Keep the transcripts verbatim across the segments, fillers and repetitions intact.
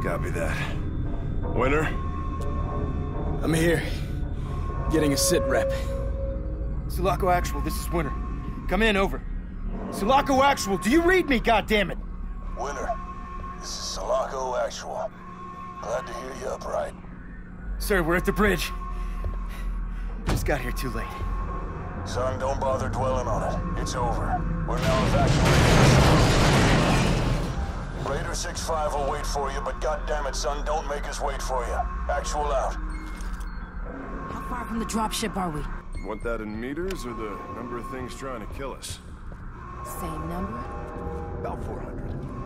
Copy that. Winter? I'm here. Getting a sit rep. Sulaco Actual, this is Winter. Come in, over. Sulaco Actual, do you read me, goddammit? Winter, this is Sulaco Actual. Glad to hear you upright. Sir, we're at the bridge. Just got here too late. Son, don't bother dwelling on it. It's over. We're now evacuating. Raider six five will wait for you, but goddammit, son, don't make us wait for you. Actual out. How far from the dropship are we? Want that in meters or the number of things trying to kill us? Same number? About four hundred.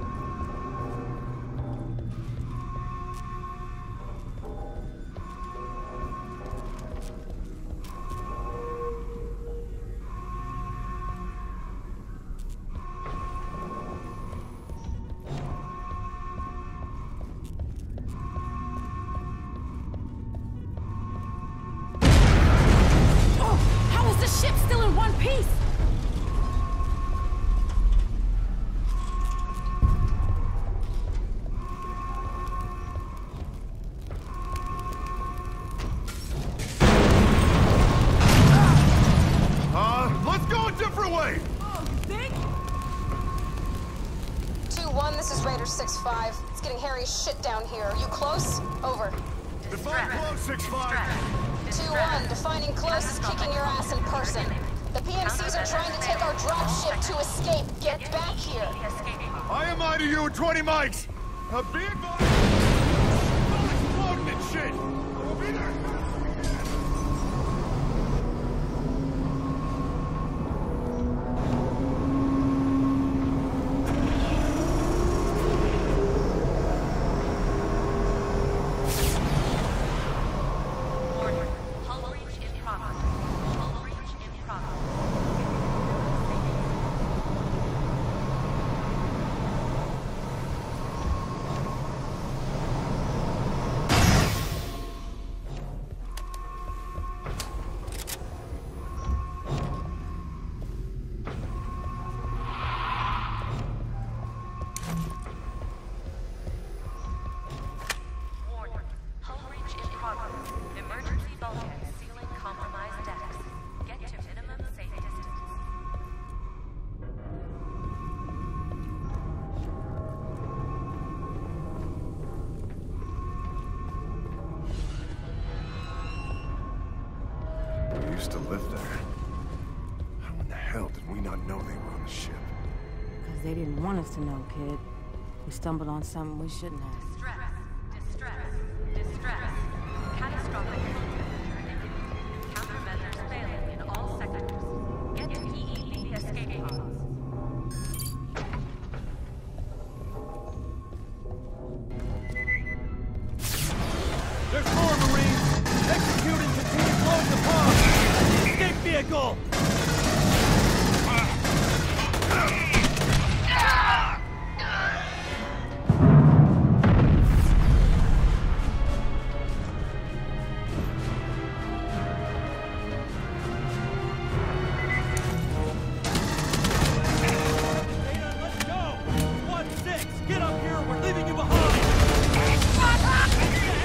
six five. It's getting hairy as shit down here. Are you close? Over. Define close, six five. two one. Defining close is kicking your ass in person. The P M Cs are trying to take our dropship to escape. Get back here. I am I to you in twenty mics. A big bomb exploding and shit. We'll be there. Used to live there. How in the hell did we not know they were on the ship? Because they didn't want us to know, kid. We stumbled on something we shouldn't have. Distress, distress, distress. Catastrophic countermeasures failing in all sectors. Get to P E B escape pods. There's more Marines! Executing continue blowing the bomb! Escape vehicle!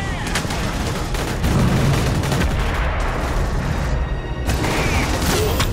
Get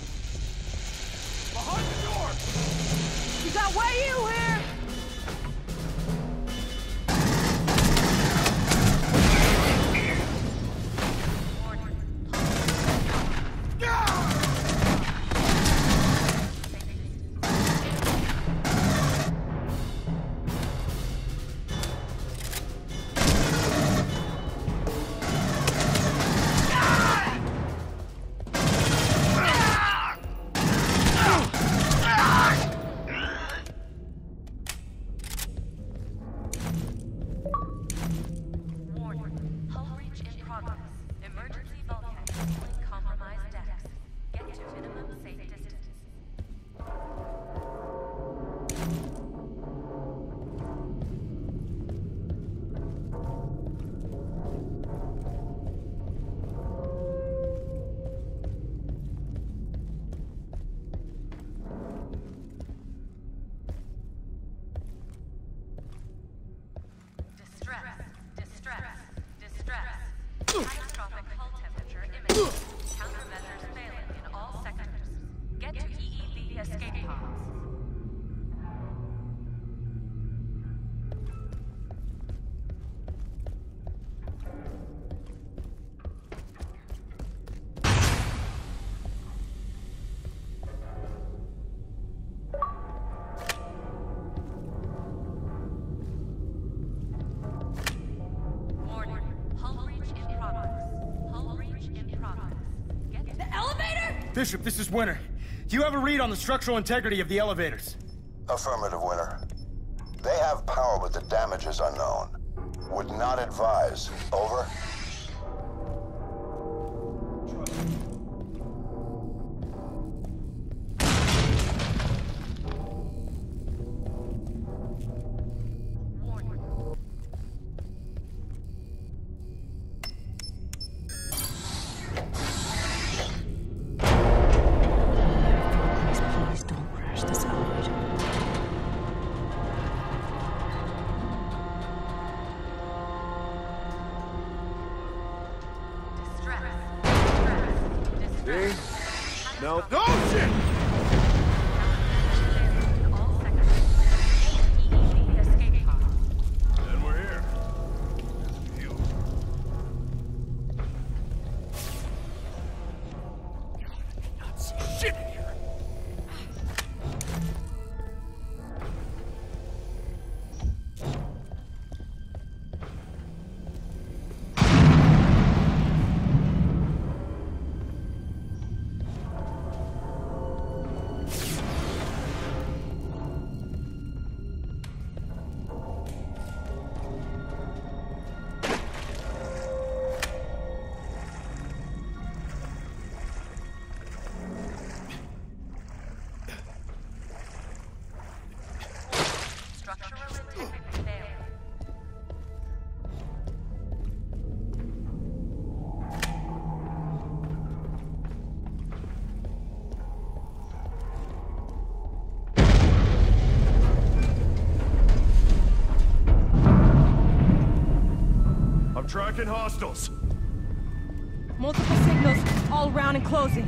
Behind the door! You got way you here! Catastrophic hull temperature imaging. Countermeasures failing in all sectors. Get to E E V escape pods. Bishop, this is Winter. Do you have a read on the structural integrity of the elevators? Affirmative, Winter. They have power, but the damage is unknown. Would not advise. Over. No. Oh, shit! And we're here. You. Not see shit in here. I'm tracking hostiles. Multiple signals, all around and closing.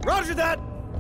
Roger that!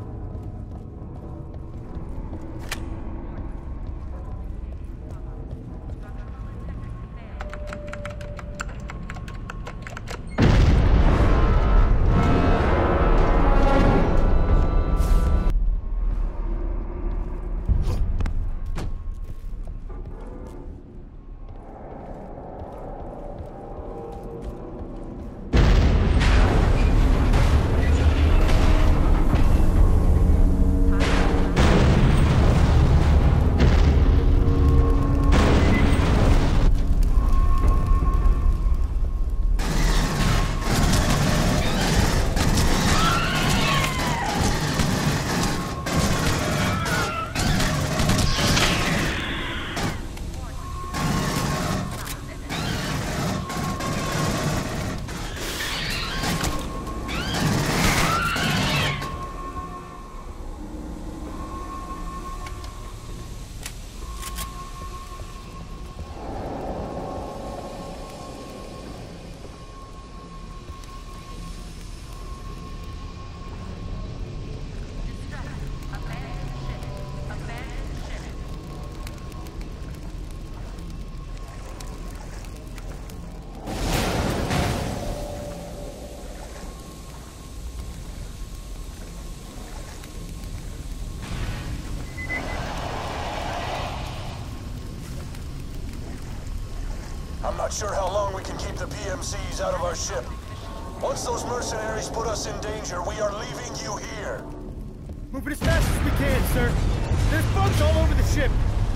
I'm not sure how long we can keep the P M Cs out of our ship. Once those mercenaries put us in danger, we are leaving you here. Move it as fast as we can, sir. There's bugs all over the ship.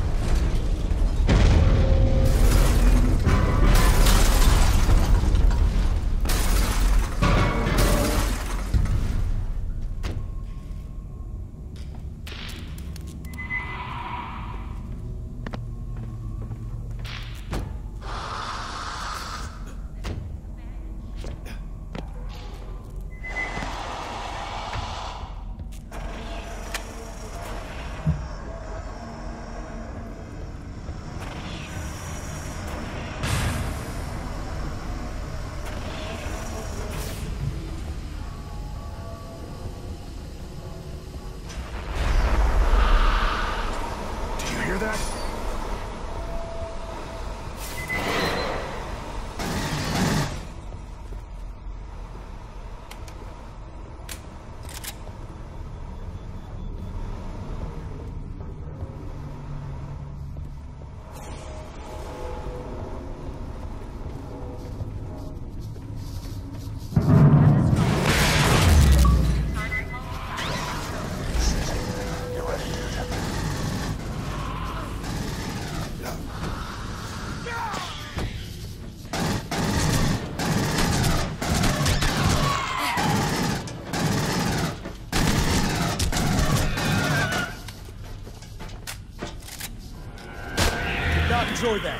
Enjoy that.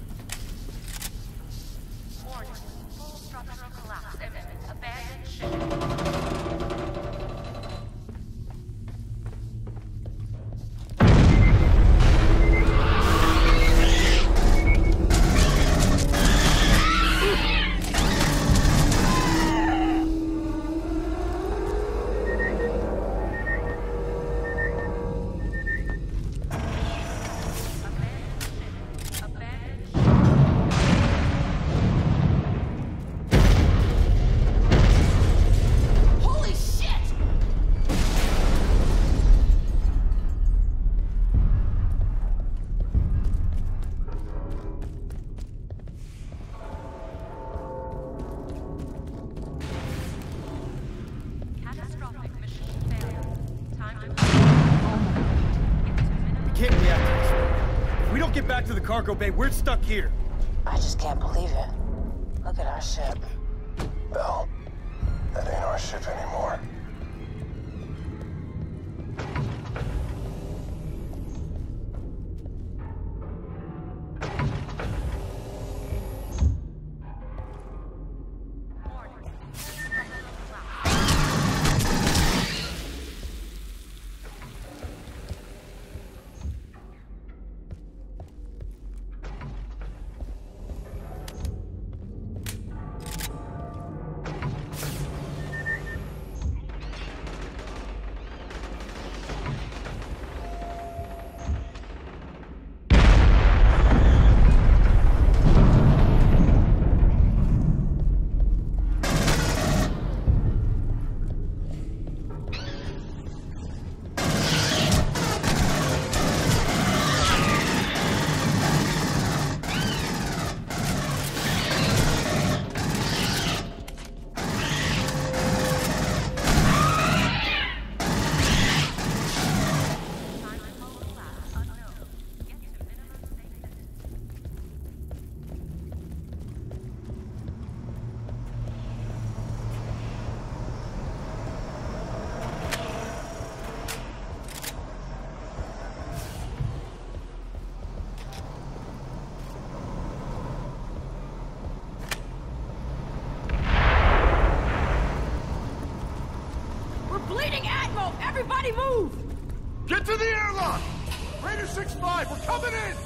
Warning. Full structural collapse imminent. Abandon ship. Get back to the cargo bay. We're stuck here. I just can't believe it. Look at our ship. Bell, that ain't our ship anymore. Everybody move! Get to the airlock! Raider six five, we're coming in!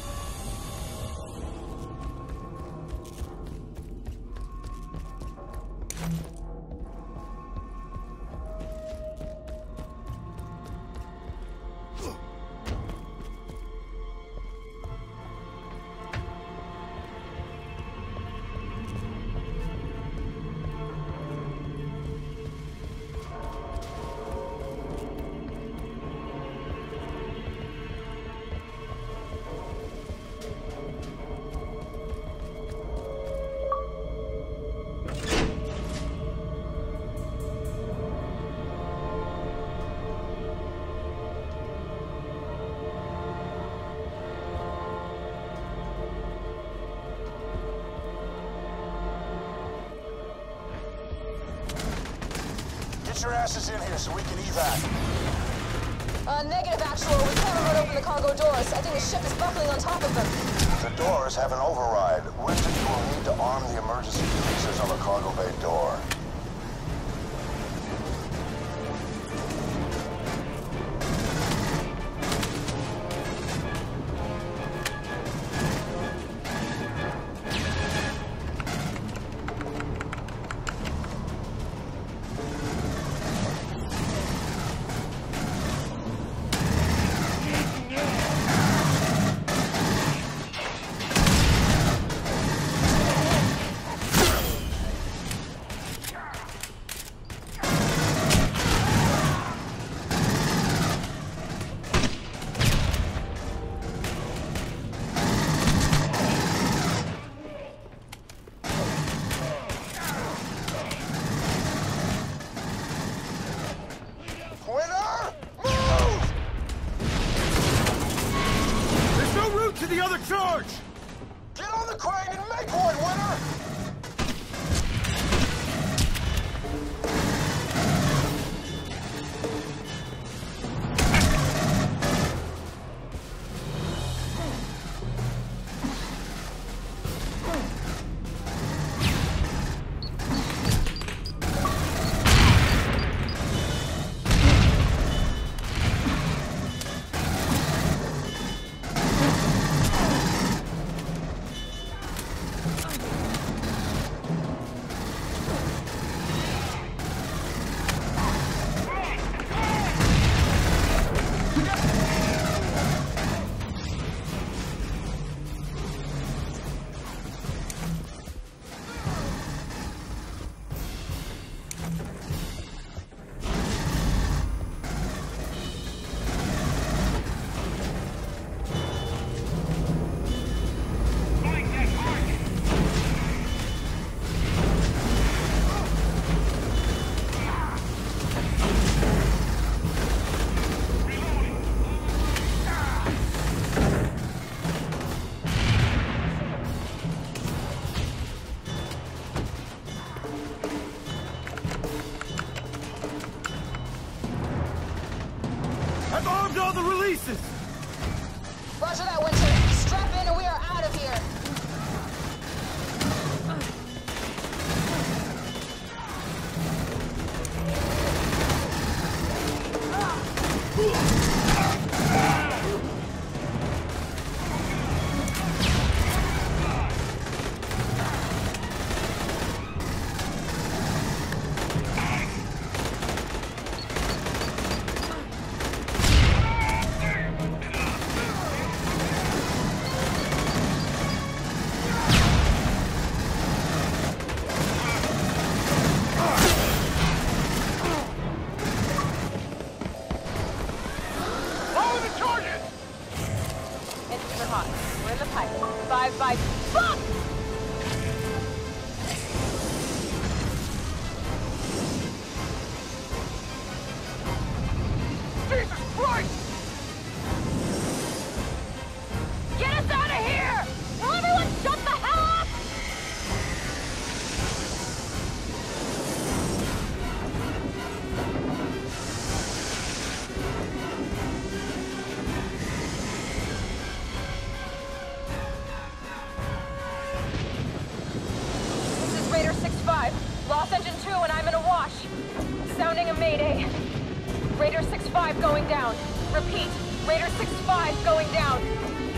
Get your asses in here so we can evac. Uh, negative, actual. We can't remote open the cargo doors. I think the ship is buckling on top of them. The doors have an override. Winston, you will need to arm the emergency releases on the cargo bay door. To the other charge! Get on the crane and make one, Winter! I've armed all the releases! Roger that, Winter. Strap in and we are out of here. We're in the pipe. Five by... Fuck! Jesus Christ! Get us out of here! Will everyone shut the hell up? This is Raider six five. Lost engine two and I'm in a wash. Sounding a mayday. Raider six five going down. Repeat, Raider six five going down.